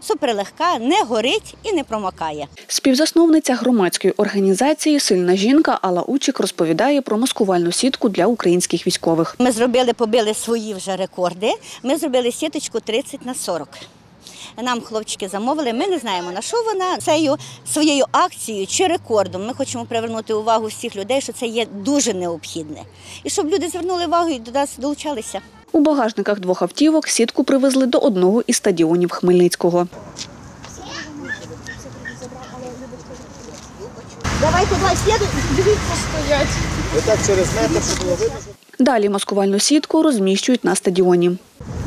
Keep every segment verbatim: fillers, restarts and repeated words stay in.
суперлегка, не горить і не промокає. Співзасновниця громадської організації «Сильна жінка» Алла Учик розповідає про маскувальну сітку для українських військових. Ми зробили, побили свої вже рекорди. Ми зробили сіточку тридцять на сорок. Нам хлопчики замовили, ми не знаємо, на що вона. Цією своєю акцією чи рекордом ми хочемо привернути увагу всіх людей, що це є дуже необхідне. І щоб люди звернули увагу і до нас долучалися. У багажниках двох автівок сітку привезли до одного із стадіонів Хмельницького. Давайте, давай, сіду, дивіться, стоять. Ви так через метр, щоб було видно. Далі маскувальну сітку розміщують на стадіоні.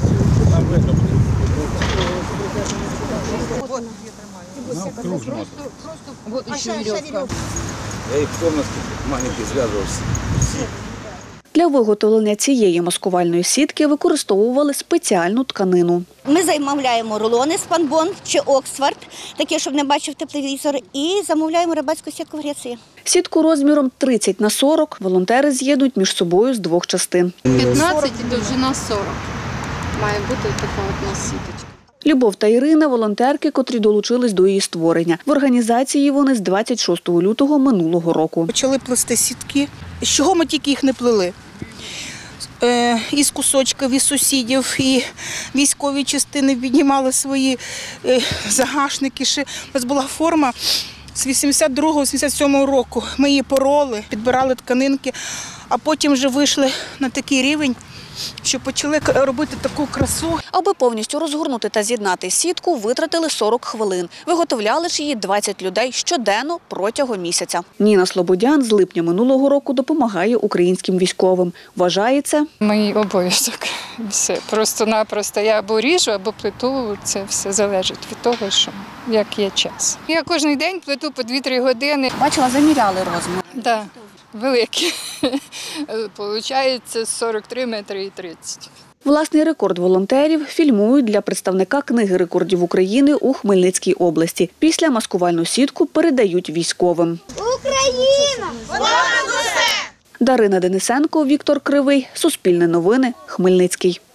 Я їх повністю маленький зв'язувався. Для виготовлення цієї маскувальної сітки використовували спеціальну тканину. Ми замовляємо рулони спанбон чи Оксфорд, такі, щоб не бачив тепловізор, і замовляємо рибацьку сітку в Греції. Сітку розміром тридцять на сорок волонтери з'єднують між собою з двох частин. п'ятнадцять і довжина сорок. Має бути така одна сіточка. Любов та Ірина – волонтерки, котрі долучились до її створення. В організації вони з двадцять шостого лютого минулого року. Почали плести сітки. З чого ми тільки їх не плели? Е, із кусочків, із сусідів, і військові частини піднімали свої е, загашники. Ще. У нас була форма з вісімдесят другого - вісімдесят сьомого року. Ми її пороли, підбирали тканинки, а потім вже вийшли на такий рівень, що почали робити таку красу. Аби повністю розгорнути та з'єднати сітку, витратили сорок хвилин. Виготовляли ж її двадцять людей щоденно протягом місяця. Ніна Слободян з липня минулого року допомагає українським військовим. Вважає це Мій обов'язок. Все. Просто-напросто я або ріжу, або плиту. Це все залежить від того, що як є час. Я кожен день плиту по дві-три години. бачила, заміряли розмір. Да, великі. Получається сорок три метри і тридцять. Власний рекорд волонтерів фільмують для представника Книги рекордів України у Хмельницькій області. Після маскувальну сітку передають військовим. Україна! Понад усе! Дарина Денисенко, Віктор Кривий. Суспільне новини. Хмельницький.